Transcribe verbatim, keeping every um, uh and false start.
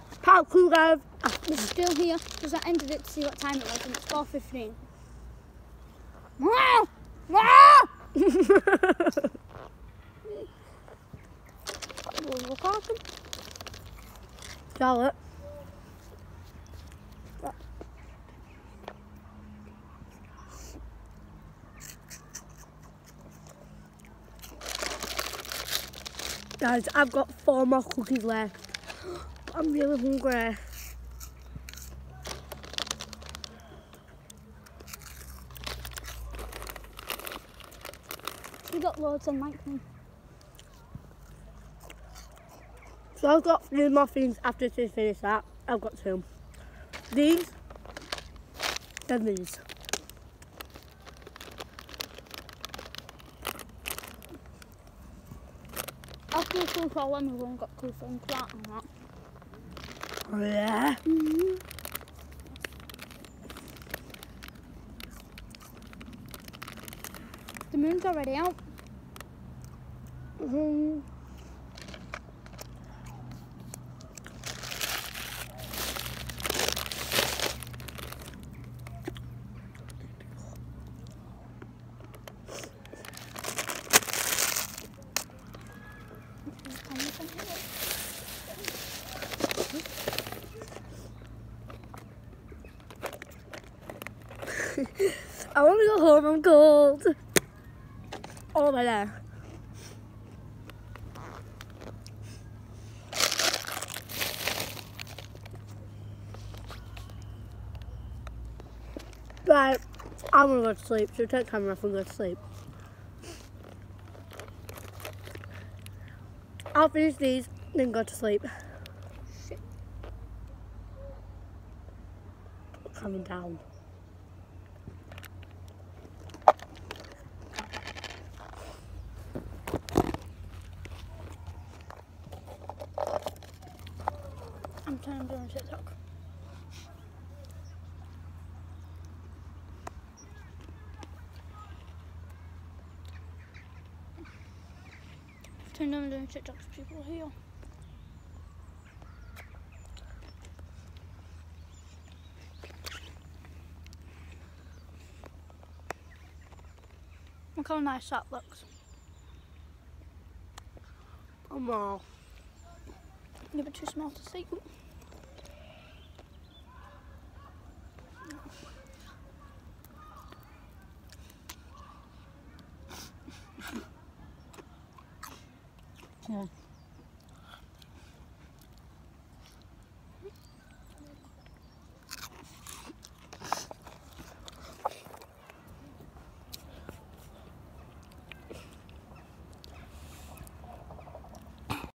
Part two, guys. We're still here because I ended it to see what time it was and it's four fifteen. Wow! Wow! Charlotte. Guys, I've got four more cookies left. I'm really hungry. We got loads on like me. So I've got three more things after to finish that. I've got two. These and these. After the cool for one, we've only got cool for and that and that. Oh yeah. Mm-hmm. The moon's already out. Mm-hmm. I want to go home, I'm cold. Oh my god. Right, I'm gonna go to sleep. So take camera off and go to sleep. I'll finish these, then go to sleep. Shit. Coming down. I'm trying to do on TikTok. Turn on doing TikTok so people here. Look how nice that looks. Oh, no. Give it too small to see.